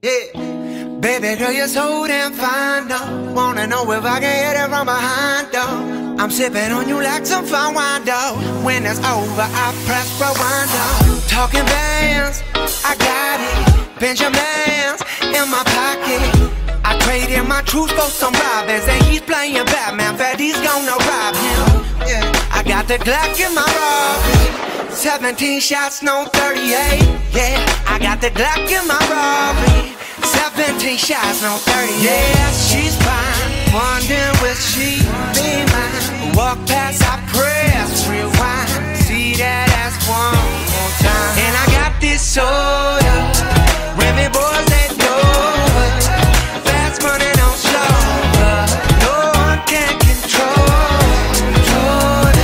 Yeah. Baby girl, you're so damn fine, though. Wanna know if I can hit it from behind, though. I'm sipping on you like some fine wine, though. When it's over, I press rewind, though. Talking bands, I got it. Benjamins in my pocket. I traded my truth for some robbers, and he's playing Batman. Freddy's gonna rob him. Yeah. I got the Glock in my robbery. 17 shots, no 38. Yeah, I got the Glock in my robbery. 17 shots, no 30. Yeah, she's fine. Wondering will she be mine? Walk past, I press rewind. See that ass one more time. And I got this soda. Remy boys, they know it. Fast money, don't slow up. No one can control it.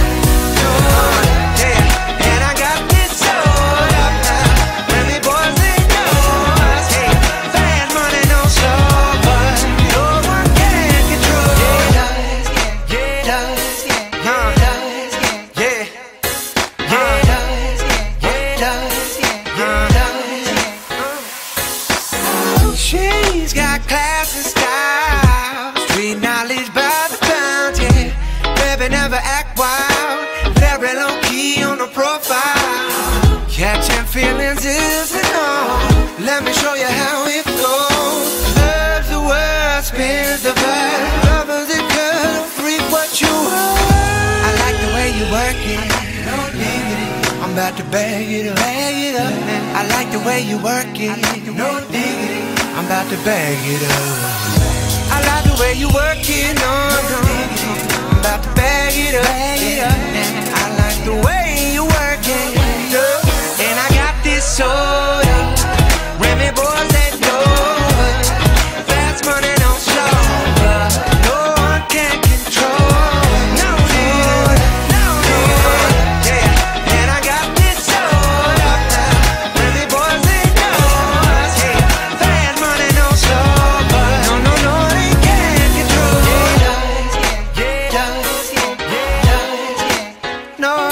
Yeah, and I got this soda. Remy boys, they know us. Hey, fast money, don't slow up. No one can control it. Yeah, she's got class and style, street knowledge by the pound, yeah. Baby never act wild, very low key on the profile. Catching feelings isn't all. Let me show you how it goes. Loves the word, spins the verb. Lovers the girl, freak what you are. I like the way you work it. I'm about to bag it up. I like the way you work it. No diggity. I'm about to bag it up. I like the way you work it. No, I'm about to bag it up. I like the way you work it. And I got this soda. Remy boys, they know it. Fast money, don't slow up. No one can control. No, yeah. And I got this soda. Remy boys, they know us. Hey, fast money, don't slow up. No, they can't control. No.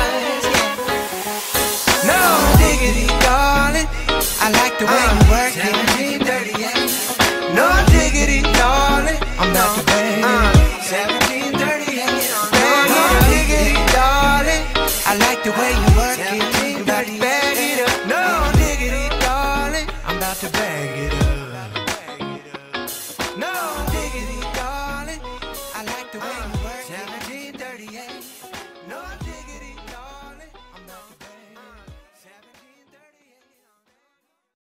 No diggity, darling. I like the way you work it.